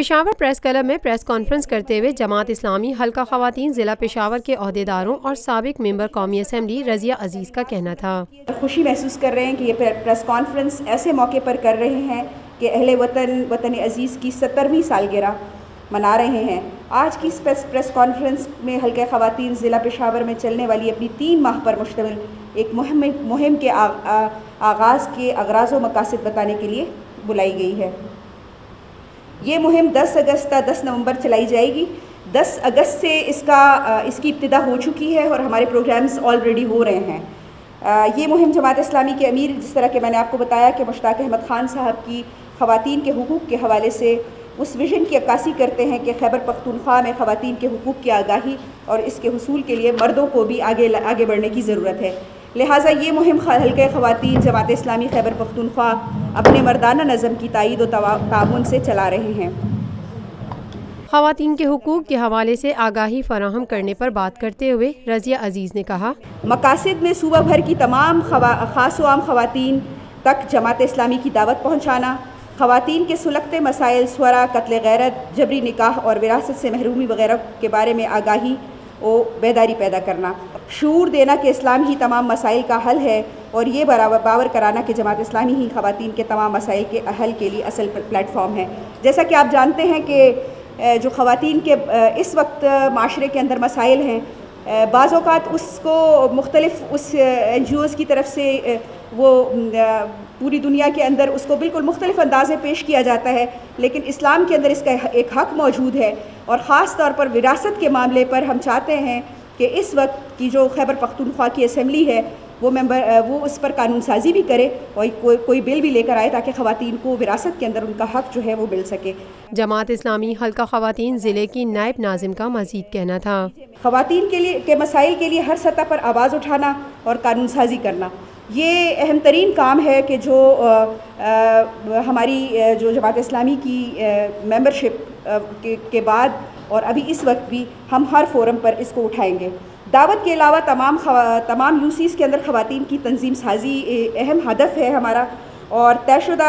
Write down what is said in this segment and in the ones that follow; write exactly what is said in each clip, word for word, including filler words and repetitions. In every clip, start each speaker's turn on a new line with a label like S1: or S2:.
S1: Peshawar press club میں press conference کرتے ہوئے جماعت اسلامی حلقہ خواتین ضلع پشاور کے عہدیداروں اور سابق ممبر قومی اسمبلی رضیہ عزیز کا کہنا تھا۔
S2: خوشی محسوس کر رہے ہیں کہ یہ پریس کانفرنس ایسے موقع پر کر رہے ہیں کہ اہل وطن وطن عزیز کی سترویں سالگرہ منا رہے ہیں۔ آج کی اس پریس کانفرنس میں حلقہ خواتین ضلع پشاور میں چلنے والی اپنی تین ماہ پر مشتمل ایک مہم مہم کے آغاز کے اغراض و مقاصد بتانے کے لیے بلائی گئی ہے۔ یہ مہم دس اگست تا دس نومبر چلائی جائے گی۔ دس اگست سے اس کا اس کی ابتدا ہو چکی ہے اور ہمارے پروگرامز آلریڈی ہو رہے ہیں۔ یہ مہم جماعت اسلامی کے امیر جس طرح کہ میں نے آپ کو بتایا کہ مشتاق احمد خان صاحب کی خواتین کے حقوق کے حوالے سے اس ویژن کی عکاسی کرتے ہیں کہ خیبر پختونخوا میں خواتین کے حقوق کی آگاہی اور اس کے حصول کے لیے مردوں کو بھی آگے آگے بڑھنے کی ضرورت ہے۔ لہٰذا یہ مہم حلقہ خواتین جماعت اسلامی خیبر پختونخوا اپنے مردانہ نظم کی تائید و تعاون سے چلا رہے ہیں۔
S1: خواتین کے حقوق کے حوالے سے آگاہی فراہم کرنے پر بات کرتے ہوئے رضیہ عزیز نے کہا،
S2: مقاصد میں صوبہ بھر کی تمام خاص و عام خواتین تک جماعت اسلامی کی دعوت پہنچانا، خواتین کے سلگتے مسائل سورا، قتل غیرت، جبری نکاح اور وراثت سے محرومی وغیرہ کے بارے میں آگاہی و بیداری پیدا کرنا، شعور دینا کہ اسلام ہی تمام مسائل کا حل ہے اور یہ باور کرانا کہ جماعت اسلامی ہی خواتین کے تمام مسائل کے حل کے لیے اصل پلیٹ فارم ہے۔ جیسا کہ آپ جانتے ہیں کہ جو خواتین کے اس وقت معاشرے کے اندر مسائل ہیں، بعض اوقات اس کو مختلف اس این جی اوز کی طرف سے وہ پوری دنیا کے اندر اس کو بالکل مختلف انداز میں پیش کیا جاتا ہے، لیکن اسلام کے اندر اس کا ایک حق موجود ہے اور خاص طور پر وراثت کے معاملے پر ہم چاہتے ہیں کہ اس وقت کی جو خیبر پختونخوا کی اسمبلی ہے وہ ممبر وہ اس پر قانون سازی بھی کرے اور کوئی کوئی بل بھی لے کر آئے تاکہ خواتین کو وراثت کے اندر ان کا حق جو ہے وہ مل سکے۔
S1: جماعت اسلامی حلقہ خواتین ضلع کی نائب ناظم کا مزید کہنا تھا،
S2: خواتین کے لیے کے مسائل کے لیے ہر سطح پر آواز اٹھانا اور قانون سازی کرنا یہ اہم ترین کام ہے کہ جو ہماری جو جماعت اسلامی کی ممبرشپ کے بعد اور ابھی اس وقت بھی ہم ہر فورم پر اس کو اٹھائیں گے۔ دعوت کے علاوہ تمام تمام یو سیز کے اندر خواتین کی تنظیم سازی اہم ہدف ہے ہمارا اور طے شدہ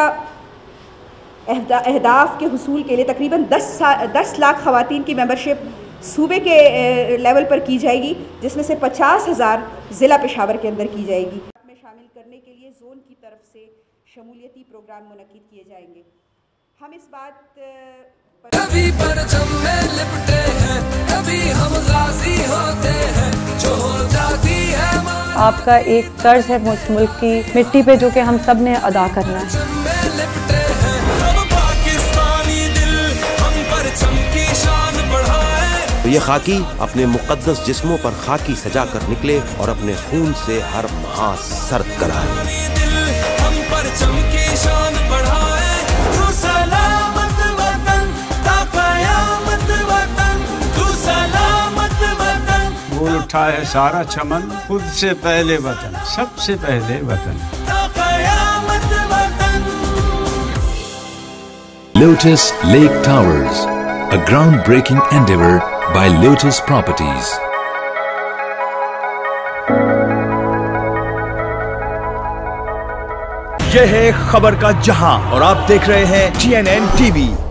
S2: اہداف کے حصول کے لیے تقریباً دس دس لاکھ خواتین کی ممبرشپ صوبے کے لیول پر کی جائے گی، جس میں سے پچاس ہزار ضلع پشاور کے اندر کی جائے گی۔ میں شامل کرنے کے لیے زون کی طرف سے شمولیتی پروگرام منعقد کیے جائیں گے۔ ہم اس بات
S3: کبھی پرچم میں لپٹے ہیں، کبھی ہم غازی ہوتے ہیں، جو ہو جاتی ہے
S4: آپ کا ایک طرز ہے اس ملک کی مٹی پہ جو کہ ہم سب نے ادا کرنا ہے۔
S5: یہ خاکی اپنے مقدس جسموں پر خاکی سجا کر نکلے اور اپنے خون سے ہر محاذ سرد کرائے۔
S6: پھول اٹھا ہے سارا چمن، خود سے پہلے وطن، سب سے پہلے وطن۔
S7: Lotus Lake Towers, a groundbreaking endeavor by Lotus Properties.
S8: یہ ہے خبر کا جہاں اور آپ دیکھ رہے ہیں ٹی این این ٹی وی۔